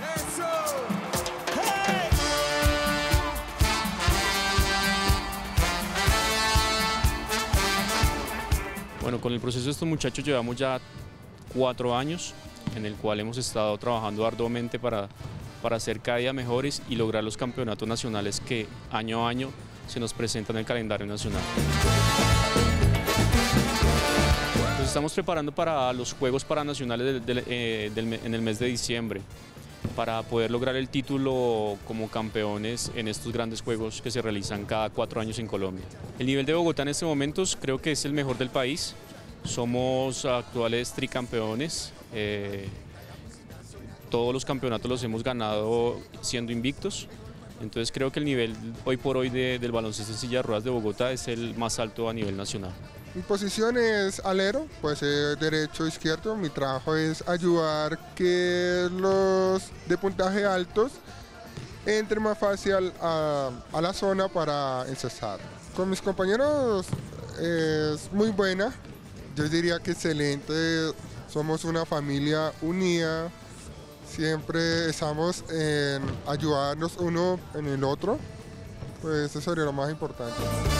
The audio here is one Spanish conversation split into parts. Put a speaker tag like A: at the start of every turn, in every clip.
A: Bueno, con el proceso de estos muchachos llevamos ya 4 años en el cual hemos estado trabajando arduamente para ser cada día mejores y lograr los campeonatos nacionales que año a año se nos presentan en el calendario nacional. Nos estamos preparando para los Juegos Paranacionales en el mes de diciembre, para poder lograr el título como campeones en estos grandes juegos que se realizan cada 4 años en Colombia. El nivel de Bogotá en estos momentos creo que es el mejor del país. Somos actuales tricampeones. Todos los campeonatos los hemos ganado siendo invictos. Entonces creo que el nivel hoy por hoy del baloncesto en silla de ruedas de Bogotá es el más alto a nivel nacional.
B: Mi posición es alero, pues derecho, izquierdo. Mi trabajo es ayudar que los de puntaje altos entren más fácil a la zona para encestar. Con mis compañeros es muy buena, yo diría que excelente. Somos una familia unida, siempre estamos en ayudarnos uno en el otro, pues eso sería lo más importante.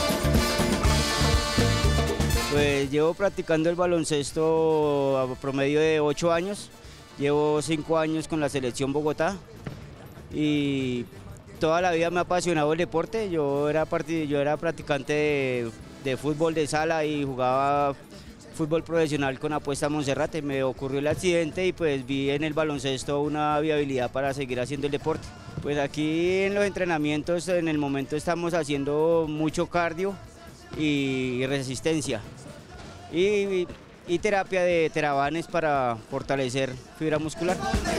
C: Pues llevo practicando el baloncesto a promedio de 8 años, llevo 5 años con la selección Bogotá y toda la vida me ha apasionado el deporte. Yo era practicante de fútbol de sala y jugaba fútbol profesional con Apuesta Monserrate. Me ocurrió el accidente y pues vi en el baloncesto una viabilidad para seguir haciendo el deporte. Pues aquí en los entrenamientos en el momento estamos haciendo mucho cardio y resistencia y terapia de terabanes para fortalecer fibra muscular.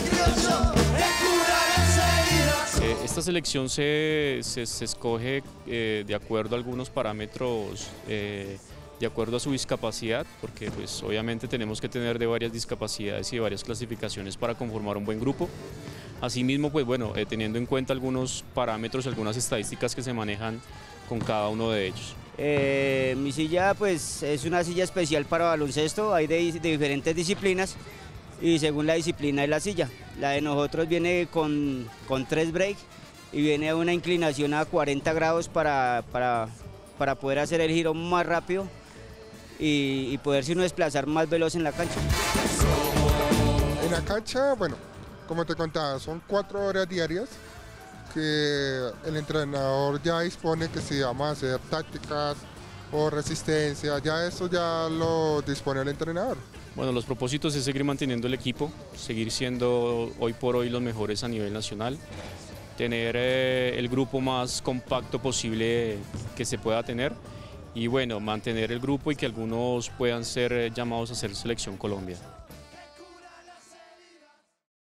A: Esta selección se escoge de acuerdo a algunos parámetros, de acuerdo a su discapacidad, porque pues obviamente tenemos que tener de varias discapacidades y de varias clasificaciones para conformar un buen grupo. Asimismo, pues bueno, teniendo en cuenta algunos parámetros, algunas estadísticas que se manejan con cada uno de ellos.
C: Mi silla pues es una silla especial para baloncesto, hay de diferentes disciplinas y según la disciplina de la silla. La de nosotros viene con 3 breaks y viene a una inclinación a 40 grados para poder hacer el giro más rápido y poderse uno desplazar más veloz en la cancha.
B: En la cancha, bueno, como te contaba, son 4 horas diarias que el entrenador ya dispone que si vamos a hacer tácticas o resistencia, ya eso ya lo dispone el entrenador.
A: Bueno, los propósitos es seguir manteniendo el equipo, seguir siendo hoy por hoy los mejores a nivel nacional, tener el grupo más compacto posible que se pueda tener y bueno, mantener el grupo y que algunos puedan ser llamados a ser Selección Colombia.